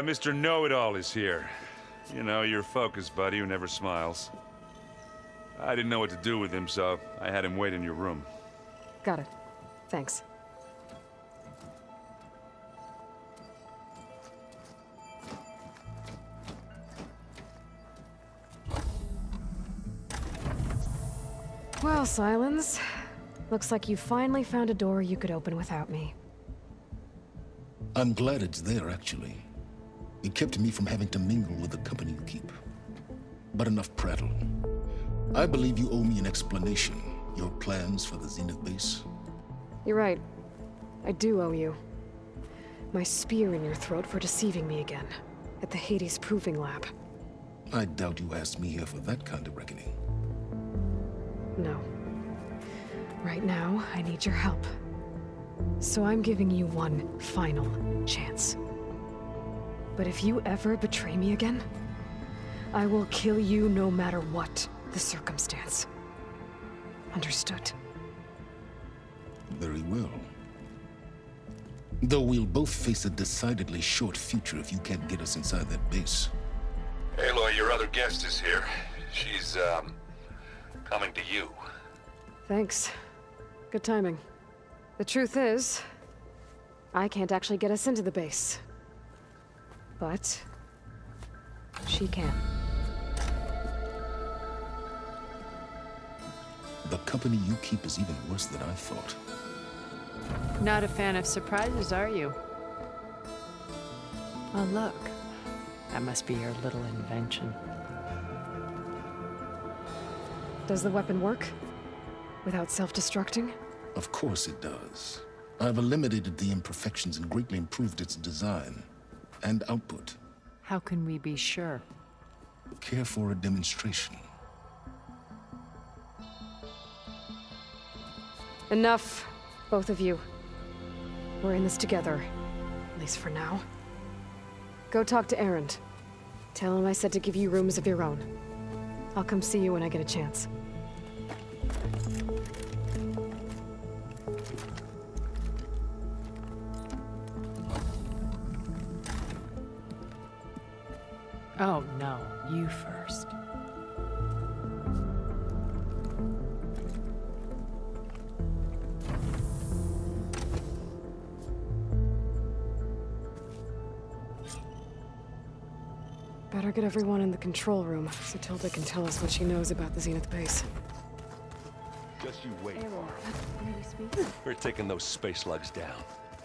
Mr. Know-It-All is here. You know, your focus buddy who never smiles. I didn't know what to do with him, so I had him wait in your room. Got it. Thanks. Well, Sylens. Looks like you finally found a door you could open without me. I'm glad it's there, actually. It kept me from having to mingle with the company you keep. But enough prattle. I believe you owe me an explanation. Your plans for the Zenith base? You're right. I do owe you. My spear in your throat for deceiving me again. At the Hades Proving Lab. I doubt you asked me here for that kind of reckoning. No. Right now, I need your help. So I'm giving you one final chance. But if you ever betray me again, I will kill you no matter what the circumstance. Understood? Very well. Though we'll both face a decidedly short future if you can't get us inside that base. Aloy, your other guest is here. She's, coming to you. Thanks. Good timing. The truth is, I can't actually get us into the base. But she can. The company you keep is even worse than I thought. Not a fan of surprises, are you? Oh, look. That must be your little invention. Does the weapon work? Without self-destructing? Of course it does. I've eliminated the imperfections and greatly improved its design and output. How can we be sure? Care for a demonstration? Enough, both of you. We're in this together, at least for now. Go talk to Erend. Tell him I said to give you rooms of your own. I'll come see you when I get a chance. Oh, no. You first. Better get everyone in the control room, so Tilda can tell us what she knows about the Zenith base. Just you wait. We're taking those space slugs down.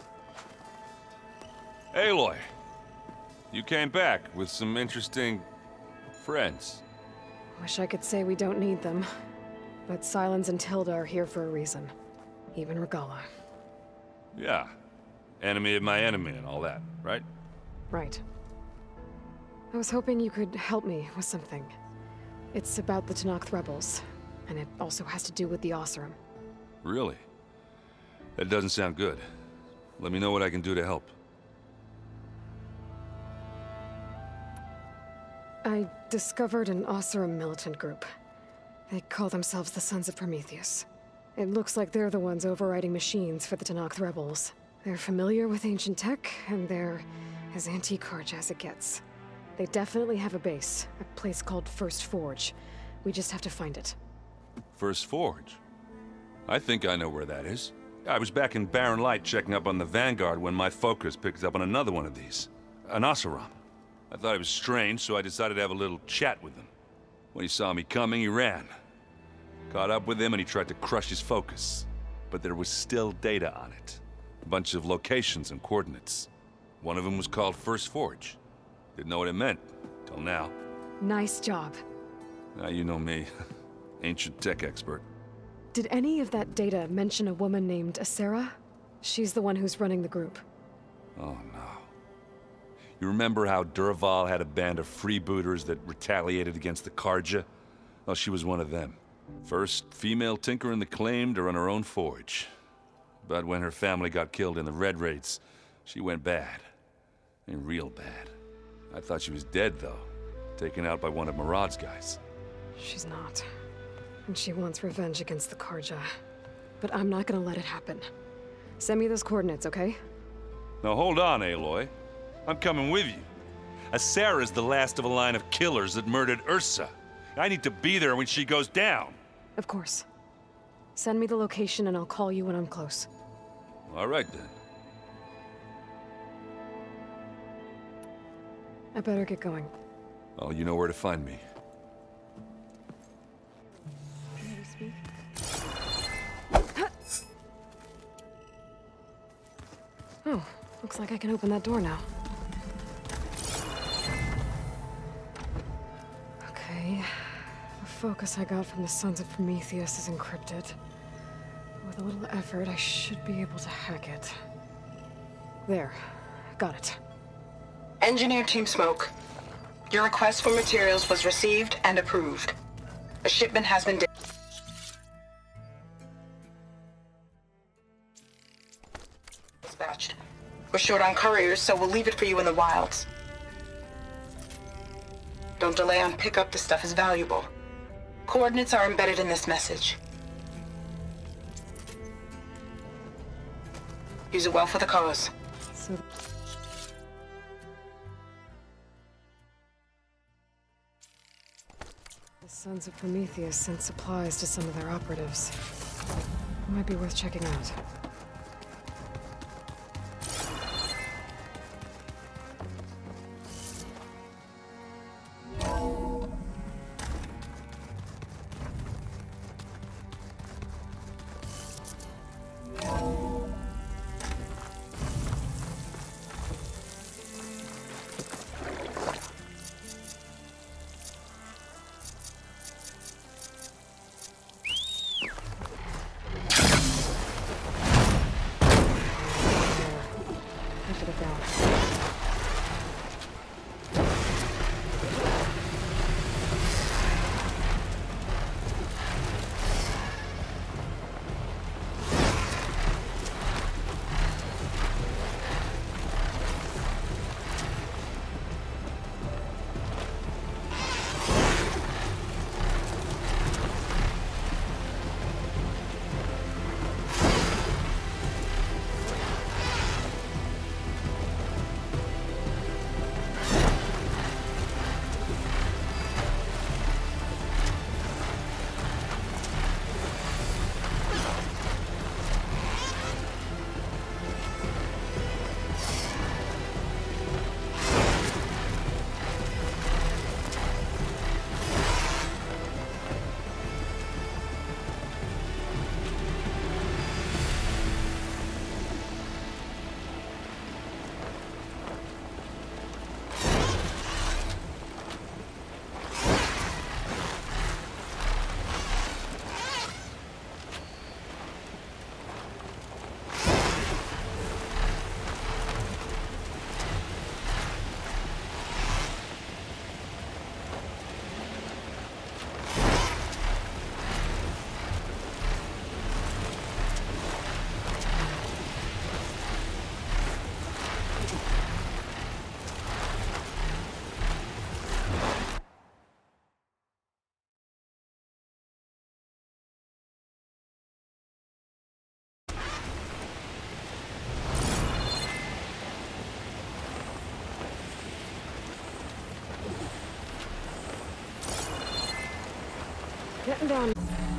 Aloy, you came back with some interesting friends. Wish I could say we don't need them, but Sylens and Tilda are here for a reason. Even Regalla. Yeah. Enemy of my enemy and all that, right? Right. I was hoping you could help me with something. It's about the Tenakth rebels, and it also has to do with the Oseram. Really? That doesn't sound good. Let me know what I can do to help. I discovered an Oseram militant group. They call themselves the Sons of Prometheus. It looks like they're the ones overriding machines for the Tenakth rebels. They're familiar with ancient tech, and they're as anti-Carja as it gets. They definitely have a base, a place called First Forge. We just have to find it. First Forge? I think I know where that is. I was back in Barren Light checking up on the Vanguard when my focus picked up on another one of these. An Oseram. I thought it was strange, so I decided to have a little chat with him. When he saw me coming, he ran. Caught up with him and he tried to crush his focus. But there was still data on it. A bunch of locations and coordinates. One of them was called First Forge. Didn't know what it meant, till now. Nice job. Now you know me. Ancient tech expert. Did any of that data mention a woman named Asera? She's the one who's running the group. Oh no. You remember how Durval had a band of freebooters that retaliated against the Carja? Well, she was one of them. First female tinker in the claim to run her own forge. But when her family got killed in the Red Raids, she went bad. I mean, real bad. I thought she was dead, though. Taken out by one of Marad's guys. She's not. And she wants revenge against the Carja. But I'm not gonna let it happen. Send me those coordinates, okay? Now hold on, Aloy. I'm coming with you. Asara's the last of a line of killers that murdered Ursa. I need to be there when she goes down. Of course. Send me the location and I'll call you when I'm close. All right, then. I better get going. Oh, you know where to find me. Can we speak? Oh, looks like I can open that door now. Okay. The focus I got from the Sons of Prometheus is encrypted. With a little effort, I should be able to hack it. There. Got it. Engineer Team Smoke, your request for materials was received and approved. A shipment has been dispatched. We're short on couriers, so we'll leave it for you in the wilds. Don't delay on pickup, the stuff is valuable. Coordinates are embedded in this message. Use it well for the cause. So... the Sons of Prometheus sent supplies to some of their operatives. Might be worth checking out. Getting down.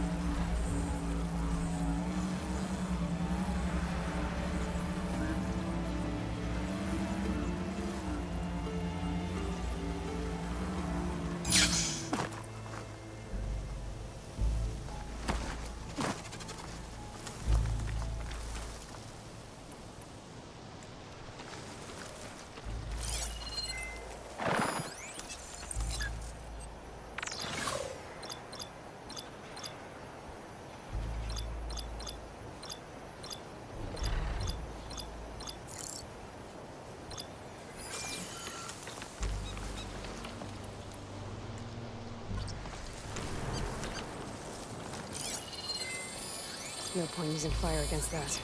No point using fire against that.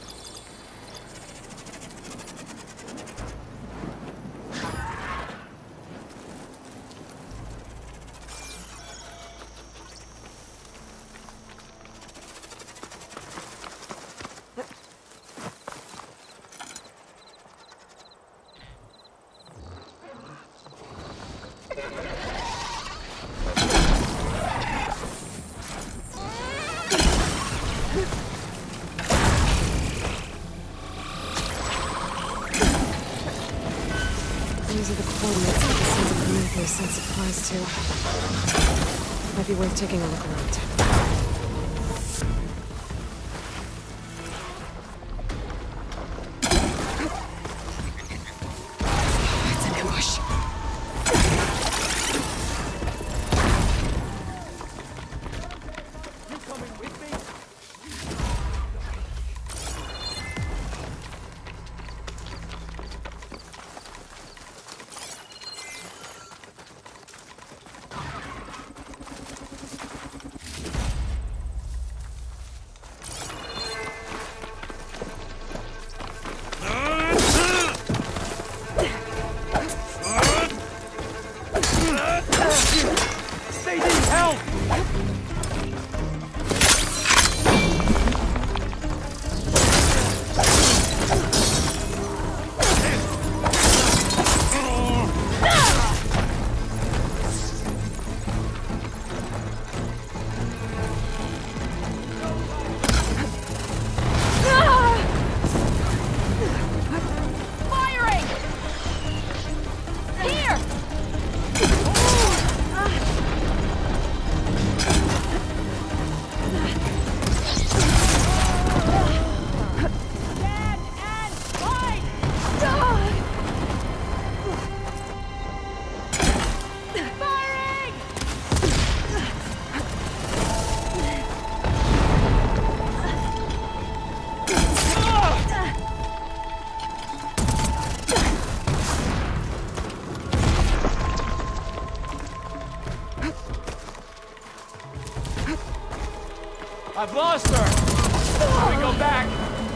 coordinates that the Sons of Prometheus sent supplies to. Might be worth taking a look around. It's an ambush. You coming with me? They need help! Firing! Here! Stand and fight! Firing! I've lost her! Let me go back!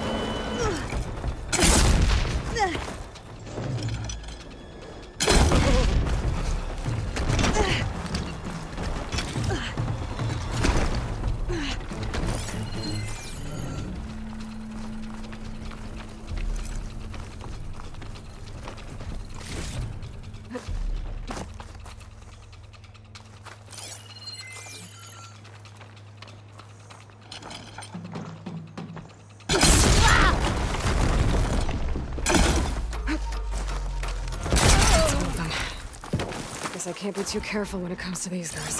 Guess I can't be too careful when it comes to these guys.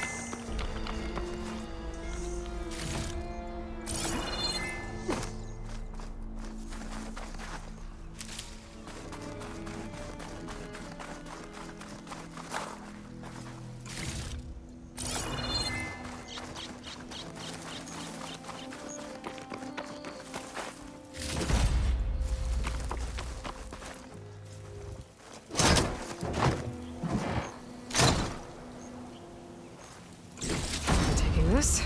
Taking this.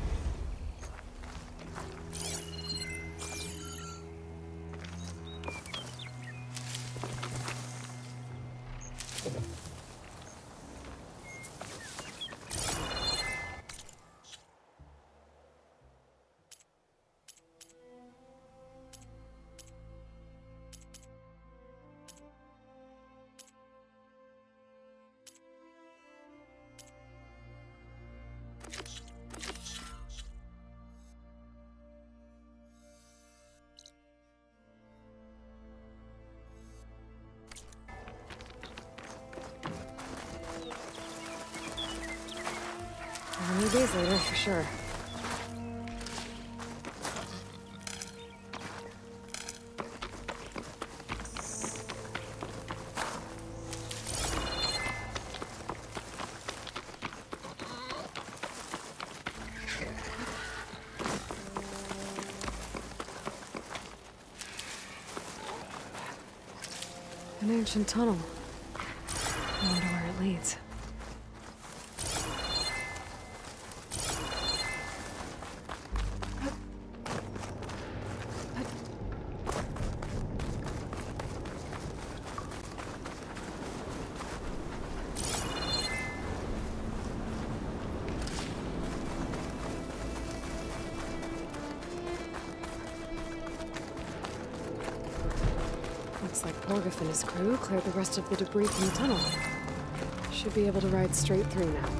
I'll need these later, for sure. An ancient tunnel. I wonder where it leads. Looks like Porgif and his crew cleared the rest of the debris from the tunnel. Should be able to ride straight through now.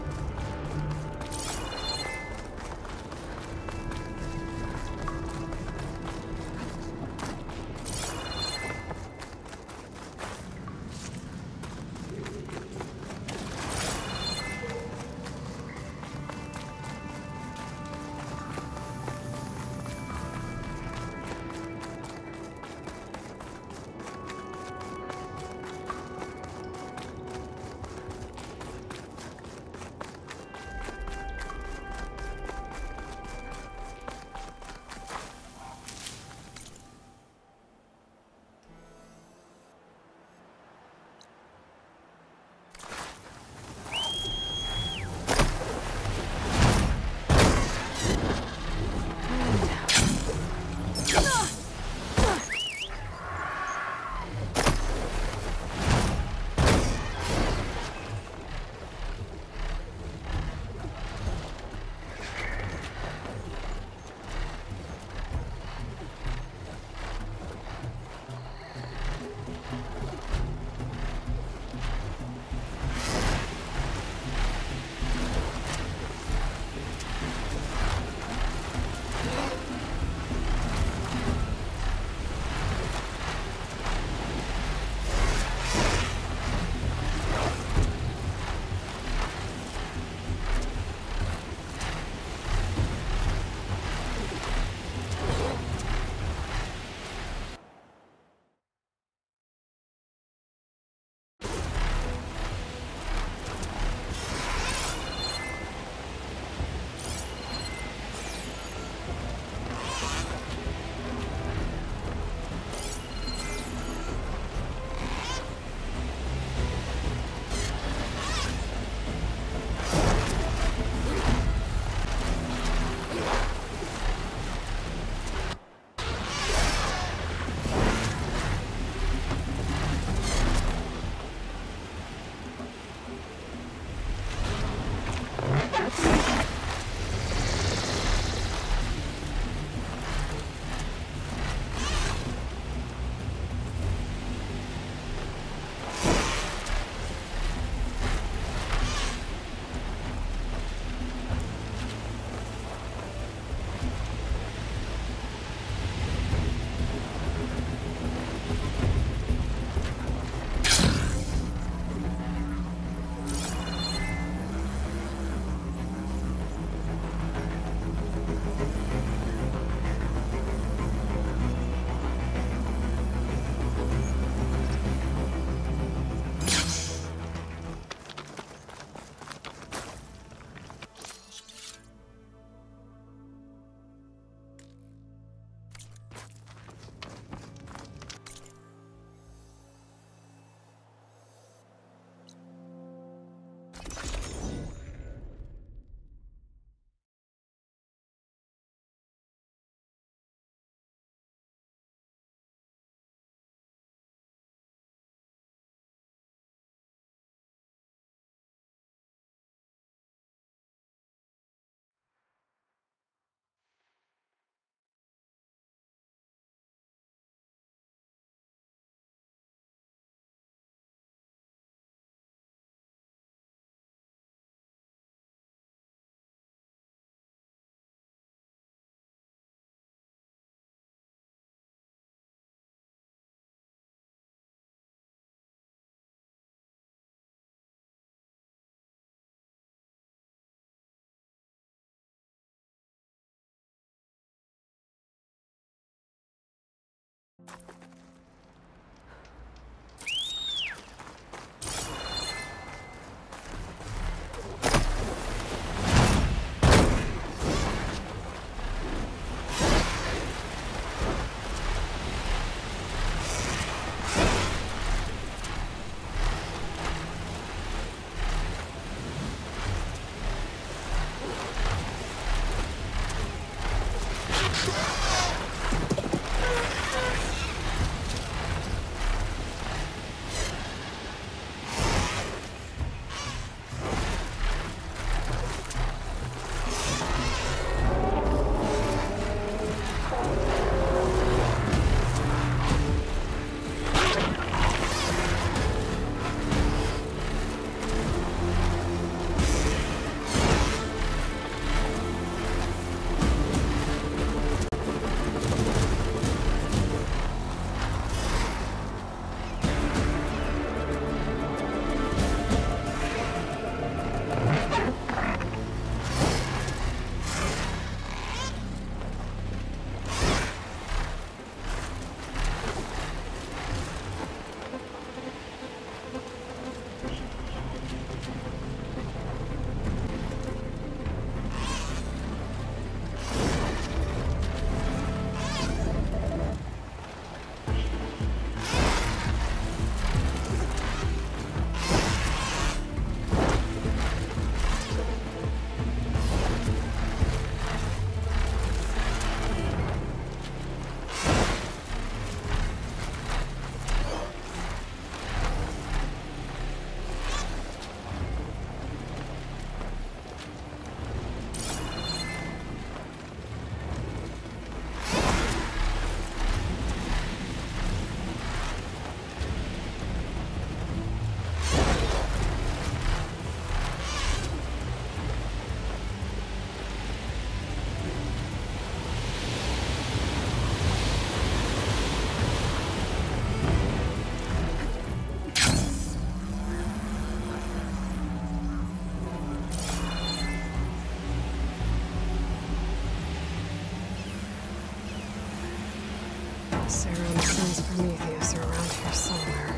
Sarah and the Sons of Prometheus are around here somewhere.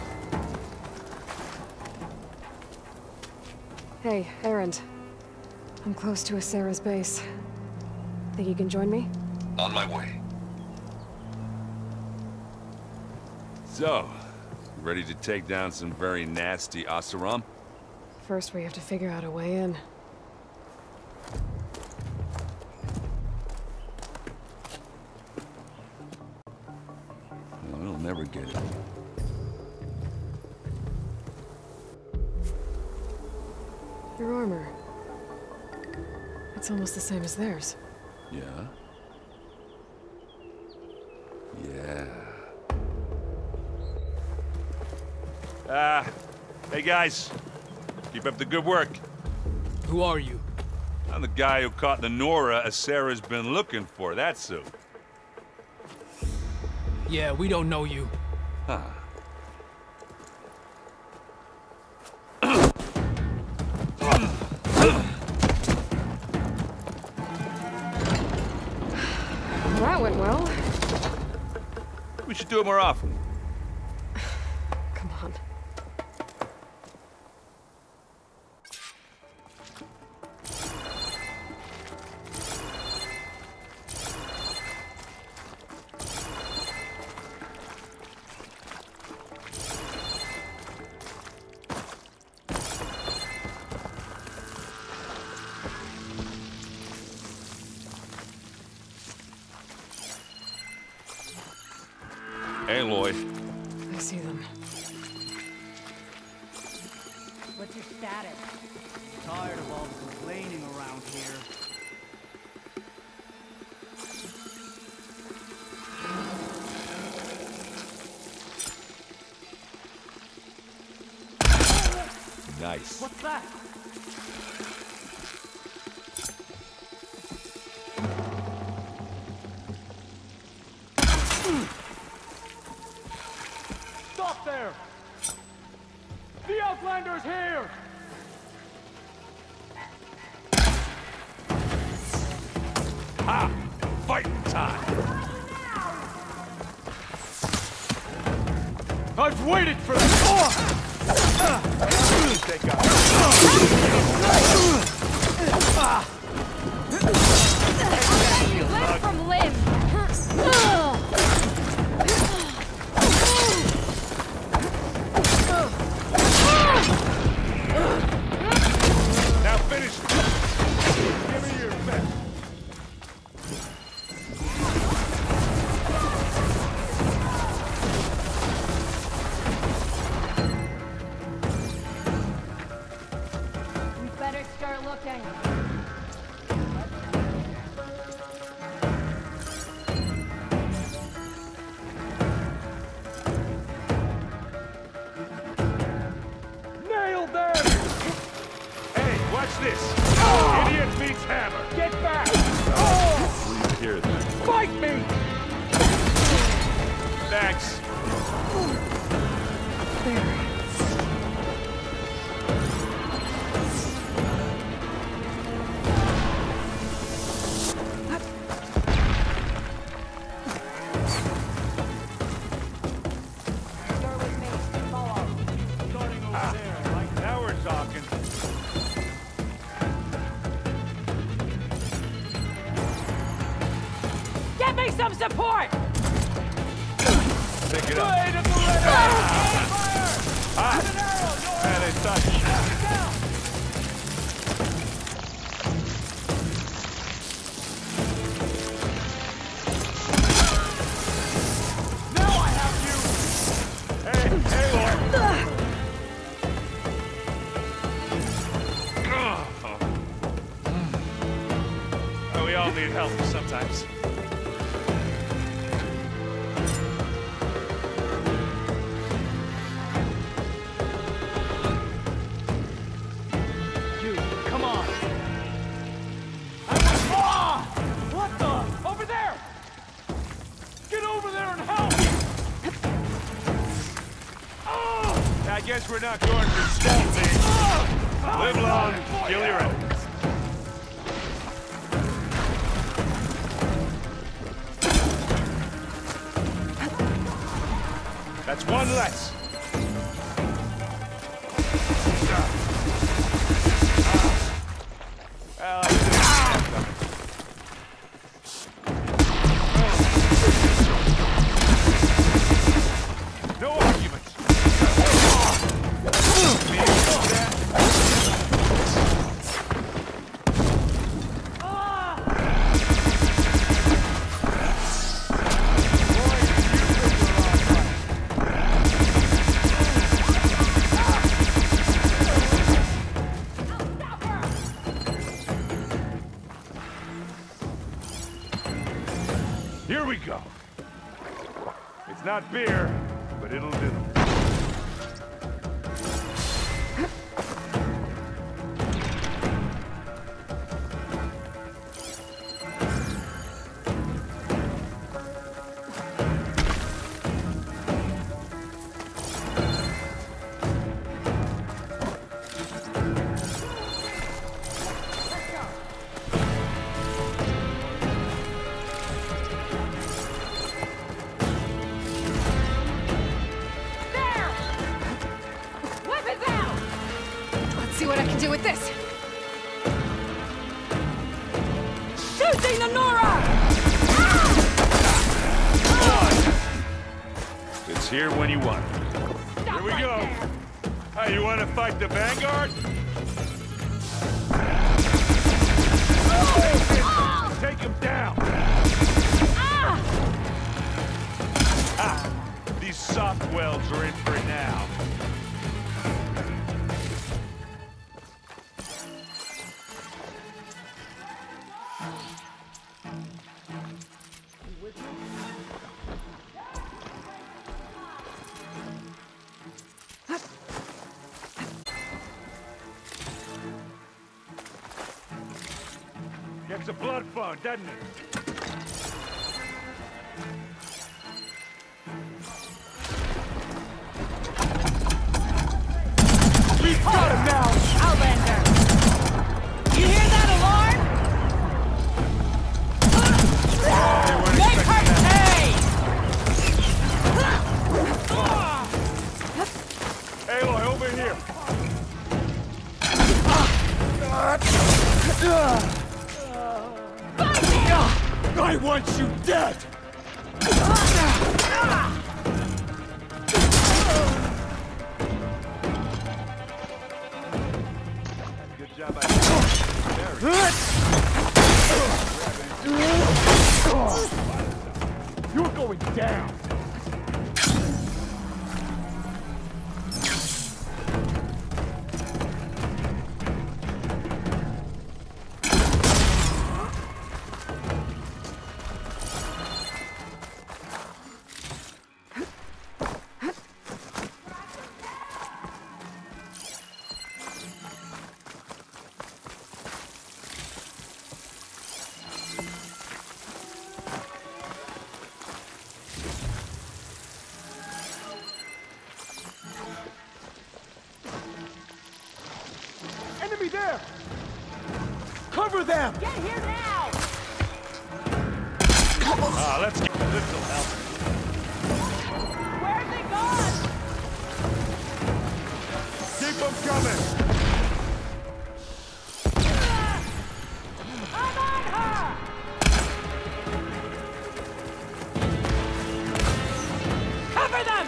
Hey, Erend. I'm close to Sarah's base. Think you can join me? On my way. So, ready to take down some very nasty Oseram? First, we have to figure out a way in. We'll never get it. Your armor. It's almost the same as theirs. Yeah? Yeah. Hey guys. Keep up the good work. Who are you? I'm the guy who caught the Nora Asera's been looking for, that's who. Yeah, we don't know you. Huh. That went well. We should do it more often. Come on. Aloy. I see them. What's your status? Tired of all the complaining around here. Nice. What's that? Stop there! The Outlander's here! Ha! Fighting time! I've waited for this! Take out. Limb from limb! Now finish it. Give me your best. We better start looking. Nailed them! Hey, watch this. Idiot meets hammer. Get back! Please hear that. Fight me! Thanks. There. You're with me. Follow. Starting over there, right? Now we're talking. Get me some support! Pick it up. Blade of the Red Ah! Man, they touch. Now I have you! Hey, Aloy. Oh, we all need help sometimes. You, come on! Ah! What the? Over there! Get over there and help! I guess we're not going for stealthy. Live long, kill your enemies. That's one less. Well, I didn't have that coming. No arguments. Here we go. It's not beer, but it'll do. See what I can do with this. Shooting the Nora! It's here when you want it. Stop Here we right go. there. Hey, you want to fight the Vanguard? Take him down. These soft welds are in for now. Gets a blood fun, doesn't it? We've got him now! Outlander! You hear that alarm? Make her pay! Aloy, over here! I want you dead! Good job, You're going down! Enemy there! Cover them! Get here now! Let's get this will help. Where have they gone? Keep them coming! I'm on her! Cover them!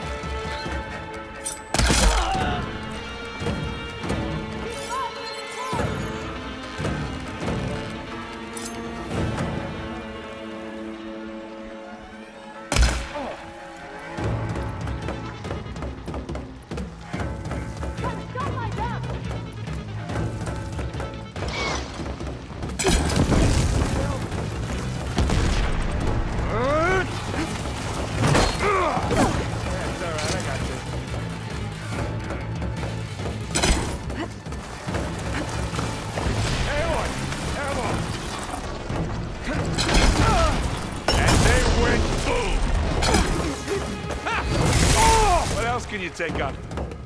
Can you take on?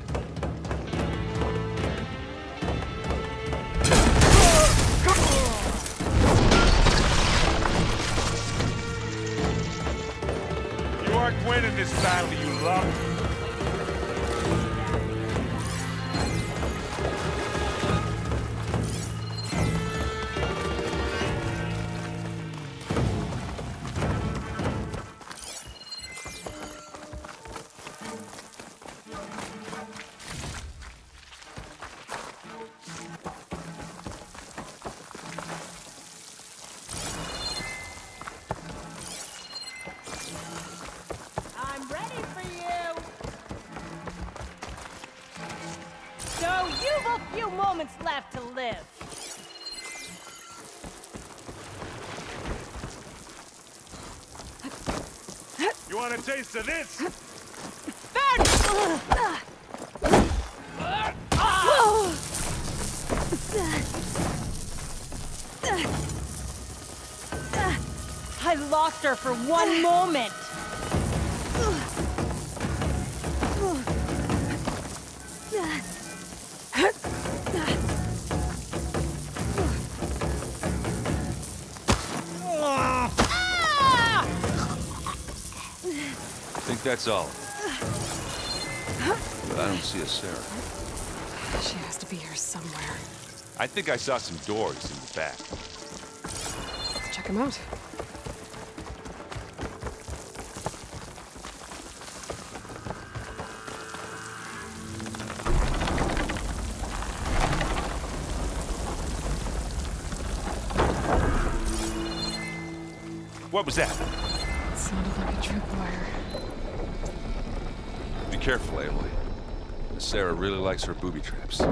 You aren't winning this battle, you lump. Few moments left to live. want a taste of this? I lost her for one moment. I think that's all. But I don't see a Sarah. She has to be here somewhere. I think I saw some doors in the back. Let's check them out. What was that? It sounded like a tripwire. Be careful, Aloy. Sarah really likes her booby traps.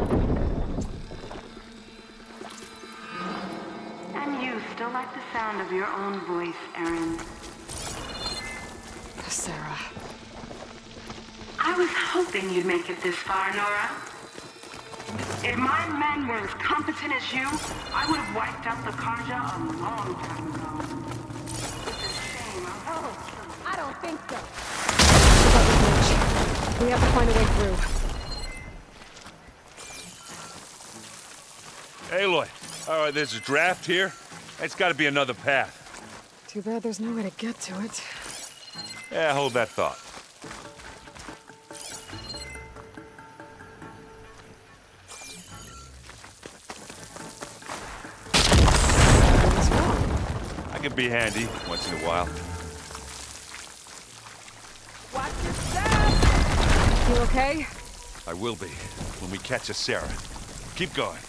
And you still like the sound of your own voice, Erin. Sarah. I was hoping you'd make it this far, Nora. If my men were as competent as you, I would have wiped out the Karja a long time ago. It's a shame. Oh, I don't think so. We have to find a way through. Aloy, all right, there's a draft here. It's got to be another path. Too bad there's no way to get to it. Yeah, hold that thought. What's wrong? I can be handy once in a while. Watch your step! You okay? I will be when we catch a Sarah. Keep going.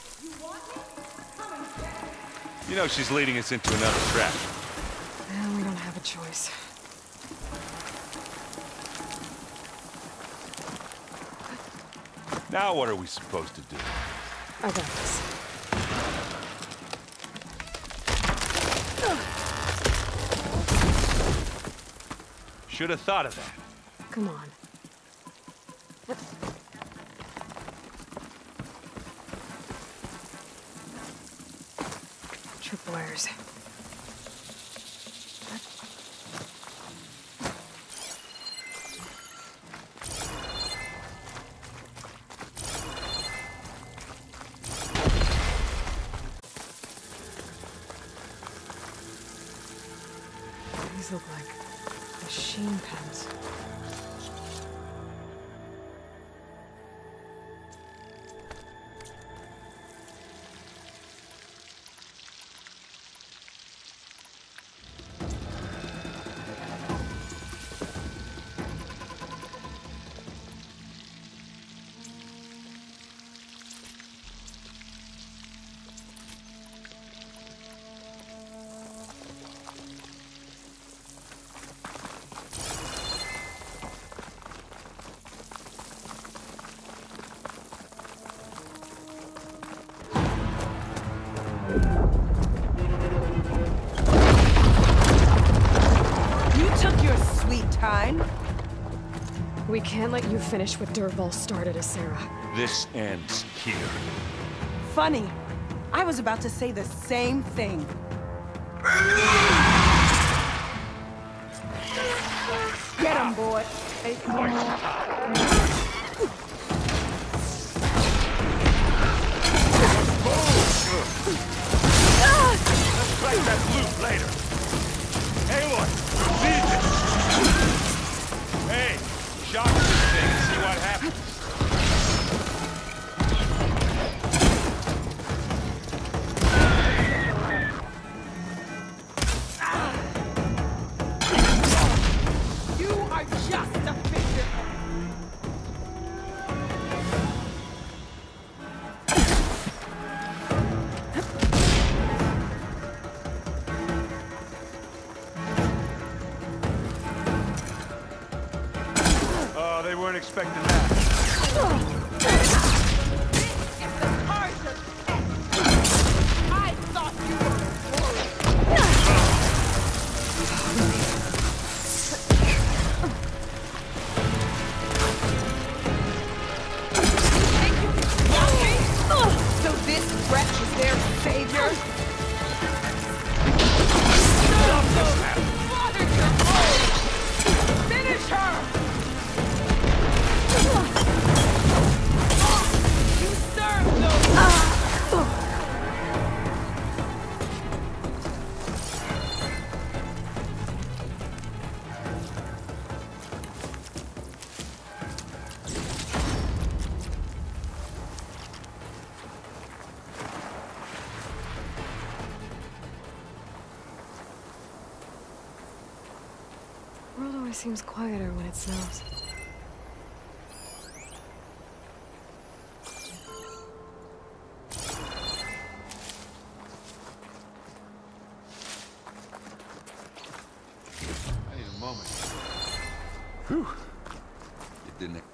You know she's leading us into another trap. Well, we don't have a choice. Now what are we supposed to do? I got this. Should have thought of that. Come on. Tripwires. These look like machine pens. We can't let you finish what Dervahl started, Sarah. This ends here. Funny. I was about to say the same thing. Get him, boy. Let's play that loop later. Aloy, leave it. Hey, shock this thing and see what happens. You are just a figure. They weren't expecting that. I thought you were always seems quieter when it snows. I need a moment. Whew. It didn't...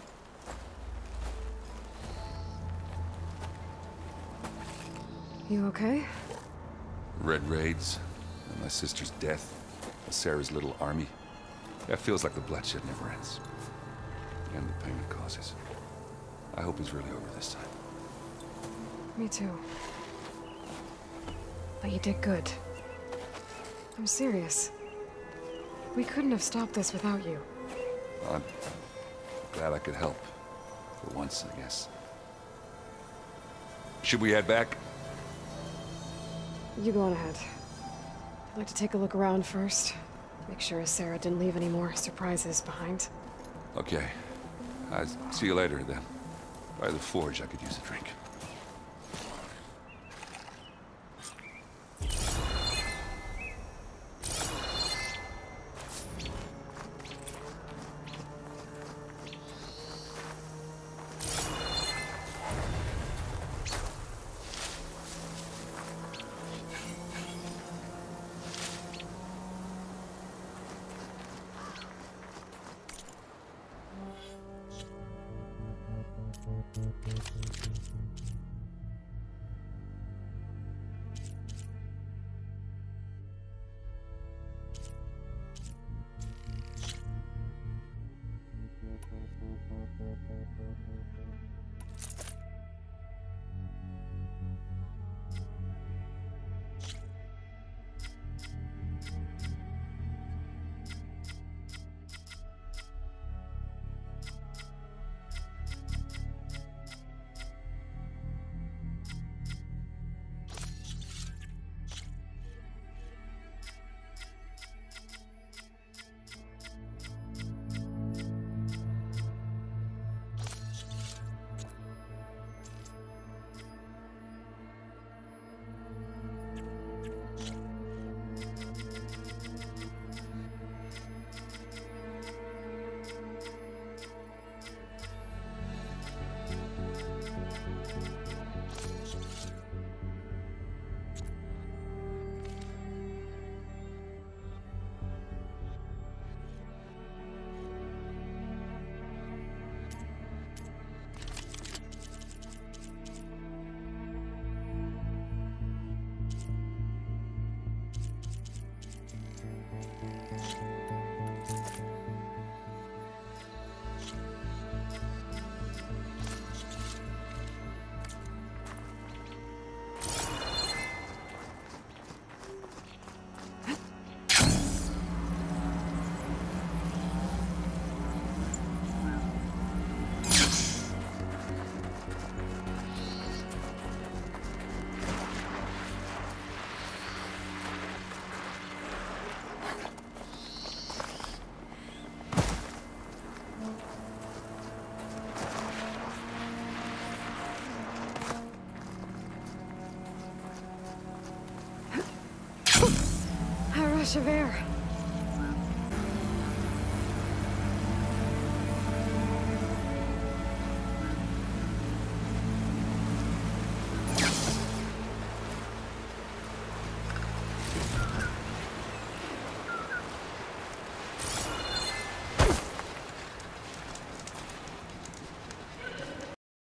You okay? Red raids, and my sister's death, and Sarah's little army. That feels like the bloodshed never ends. And the pain it causes. I hope it's really over this time. Me too. But you did good. I'm serious. We couldn't have stopped this without you. I'm glad I could help. For once, I guess. Should we head back? You go on ahead. I'd like to take a look around first. Make sure Sarah didn't leave any more surprises behind. Okay. I'll see you later, then. By the forge, I could use a drink. A rush of air.